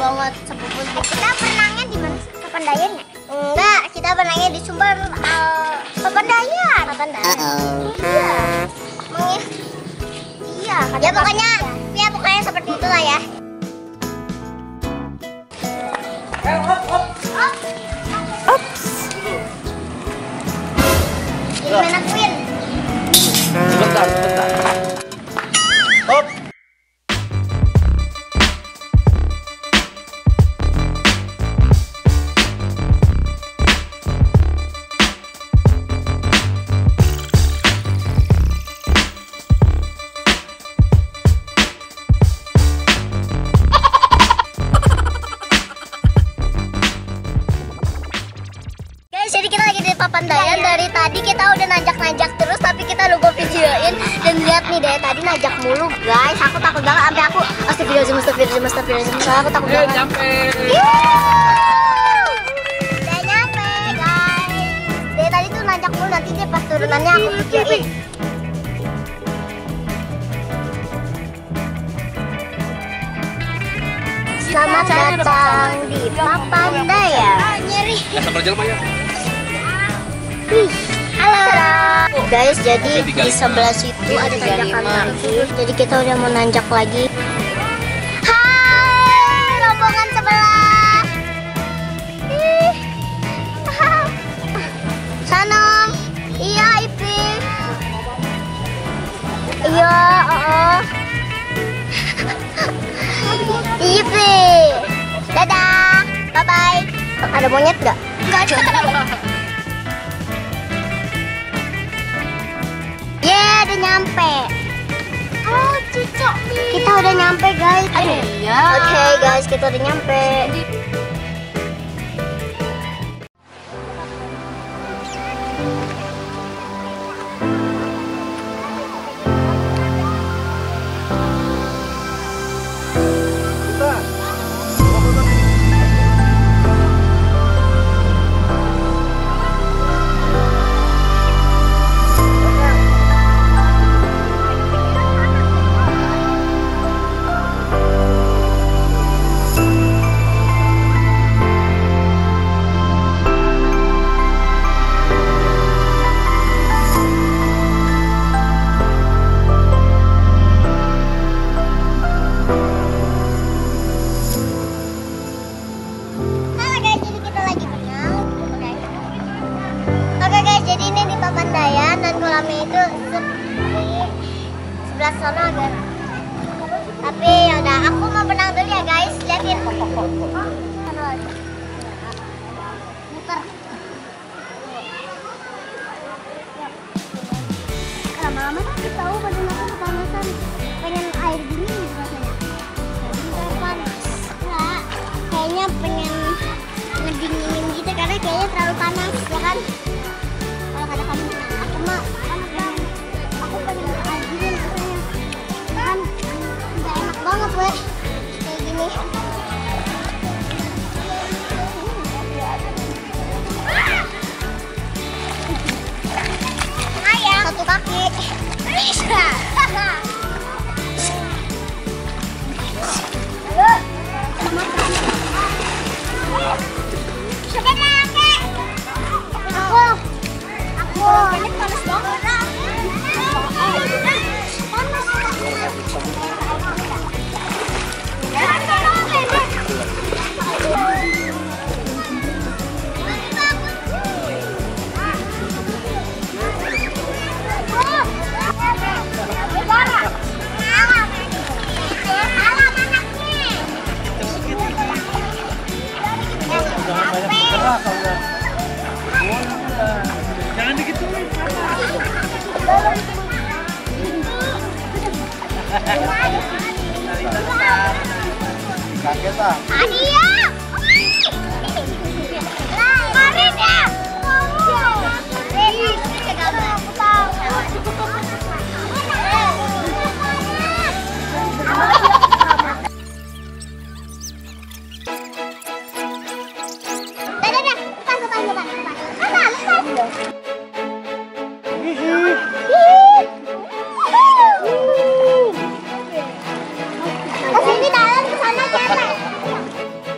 banget sepupu. Kita berenangnya di mana? Papandayan ya? Enggak, kita berenangnya di sumber Papandayan. Papandayan. Iya. Iya. Ya pokoknya seperti itulah ya. Gimana Queen? Sebentar. Hop. Jadi kita lagi di Papandayan. Dari tadi kita udah nanjak-nanjak terus, tapi kita lupa videoin. Dan lihat nih, dari tadi nanjak mulu guys. Aku takut banget, sampai aku astagfirullahaladzim. Soalnya aku takut banget. Udah nyampe guys. Dari tadi tuh nanjak mulu, nanti deh pas turunannya aku videoin. Selamat datang di Papandayan. Sambil jalan ya. Halo guys, jadi di sebelah situ ada tanjakan lagi. Jadi kita udah mau nanjak lagi. Hai rombongan sebelah. Sanom. Iya Ipi. Iya Ipi. Dadah. Bye bye. Ada monyet gak? Enggak ada. Udah nyampe. Oh, cocok nih. Kita udah nyampe, guys. Iya. Oke, guys, kita udah nyampe. Jadi ini di Papandayan dan kolamnya itu di sebelah sana agak. Tapi ya udah, aku mau berenang dulu ya guys, liatin. Muter. Lama-lama tapi tahu badan aku kepanasan, pengen air dingin rasanya. Jadi panas. Enggak, kayaknya pengen ngedinginin gitu karena kayaknya terlalu panas, ya kan? Kata kamu, aku mah aku pengen air dingin rasanya, kan nggak enak banget weh kayak gini. Ayah satu kaki bisa. Ini panas banget. Jangan digituin. Kaget ah. Adia. Karin ya. Kesini dalam, kesana cewek.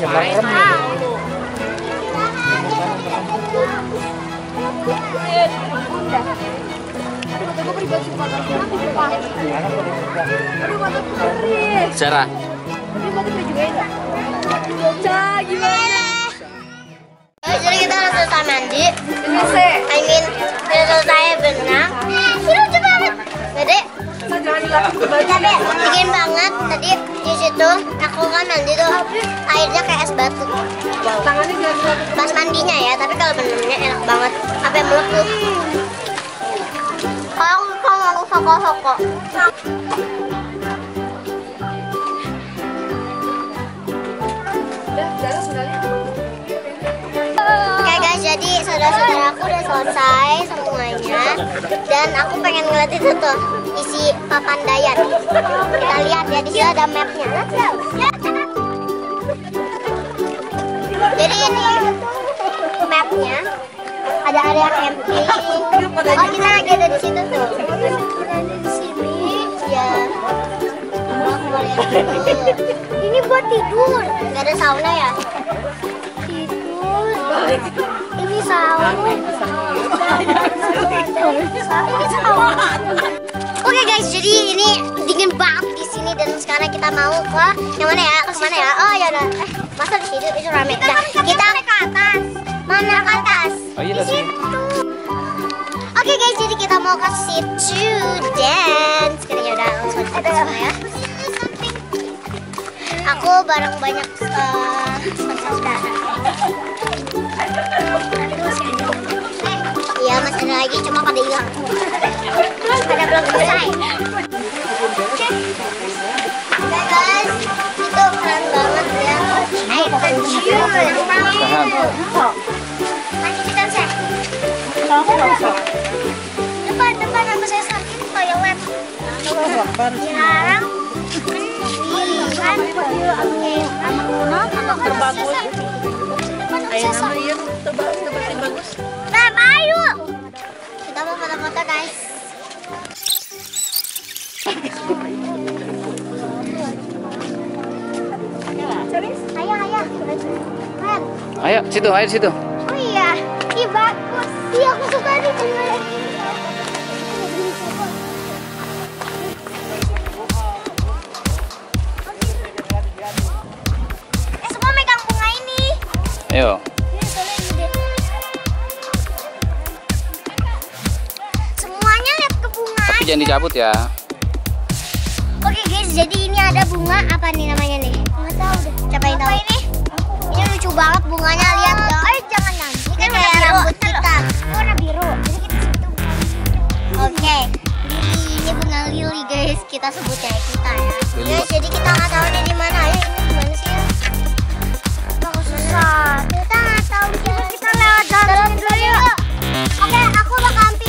merem. Sarah. Jadi kita udah selesai mandi. Udah selesai berenang. Lucu banget. Jadi capek, dingin banget. Tadi di situ aku kan mandi tuh airnya kayak es batu. Pas mandinya ya, tapi kalau berenangnya enak banget. Sampai melepuh. Kalau aku soko-soko. Oke guys, jadi saudara-saudaraku udah selesai semuanya. Dan aku pengen ngeliat itu tuh, isi Papandayan. Kita lihat ya, di sini ada mapnya. Jadi ini mapnya, ada area camping. Oh, kita lagi ada di situ tuh. Kita ada di sini. Ya. Ini buat tidur. Gak ada sauna ya? Tidur. Ini sauna. Ini sauna. Oke guys, jadi ini dingin banget di sini dan sekarang kita mau ke yang mana ya? Ke mana ya? Oh ya udah. Masa di situ itu rame. Nah, kita ke atas. Mana ke atas? Oh iya, di situ. Oke guys, jadi kita mau ke situ dance. Sekarang ya udah langsung kita semua ya. Aku bareng banyak saudara. Iya, masih ada lagi, cuma pada hilang. Pada belum selesai. Oke guys, itu keren banget ya. Air terjun. Lanjut kita cek. Depan apa saya sakit kayak web. Sekarang terbagus. Ayo nama iya terbagus. Nah, ayo. Kita mau foto-foto guys. Ayo, situ, air situ. Oh iya, ih bagus. Iya, aku suka nih. Semua megang bunga ini. Ayo. Semuanya lihat ke bunga. Tapi jangan dicabut ya. Oke guys, jadi ini ada bunga apa nih namanya nih? Nggak tahu deh. Siapa yang tahu? Ini lucu banget bunganya, lihat dong. Jangan nangis. Ini kan kayak rambut kita. Warna biru. Jadi kita sebut Oke. Ini bunga lili guys. Kita sebutnya kita ya. Guys, jadi kita nggak tahu nih di mana. Ayo, ini gimana sih? Susah. Kita nggak tahu. Kita lewat dalam dulu yuk. Oke, aku bakal